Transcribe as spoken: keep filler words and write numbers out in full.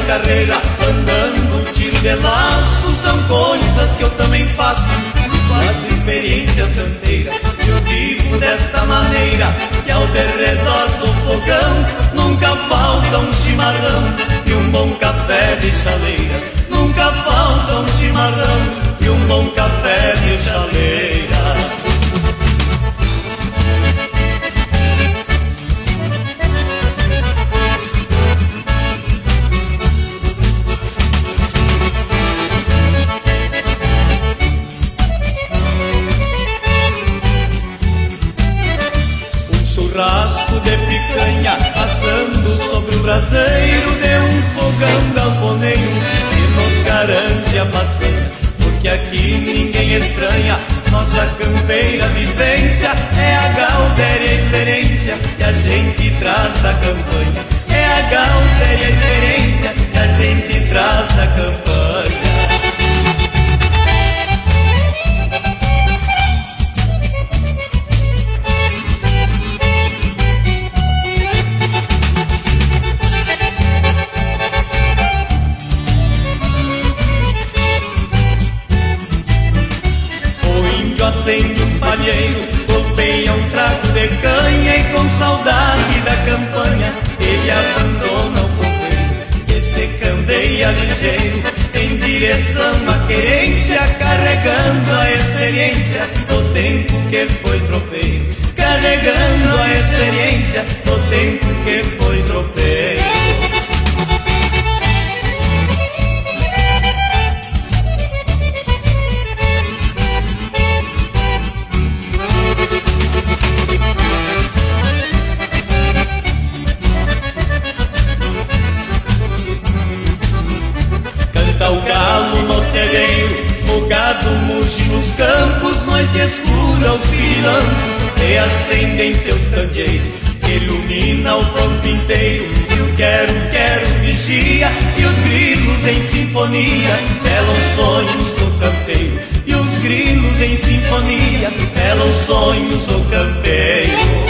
carreira, andando tiro de laço, são coisas que eu também faço, com as experiências campeiras. Eu vivo desta maneira, que ao derredor do fogão nunca falta um chimarrão e um bom café de chaleira. Nunca falta um chimarrão e um bom café de chaleira. Churrasco de picanha assando sobre o braseiro de um fogão galponeiro que nos garante a façanha, porque aqui ninguém estranha nossa campeira vivência. É a gaudeira e a experiência que a gente traz da campanha. É a gaudeira e a experiência que a gente traz da campanha. Acende um palheiro, golpeia um trago de canha e com saudade da campanha ele abandona o companheiro que se cambeia ligeiro em direção à querência, carregando a experiência do tempo que foi tropeiro, carregando a experiência do tempo que foi tropeiro. O galo no terreiro, o gado murche nos campos, noite escura os pirancos reacendem seus candeeiros, ilumina o campo inteiro, e o quero, quero vigia, e os grilos em sinfonia velam sonhos do campeiro, e os grilos em sinfonia velam sonhos do campeiro.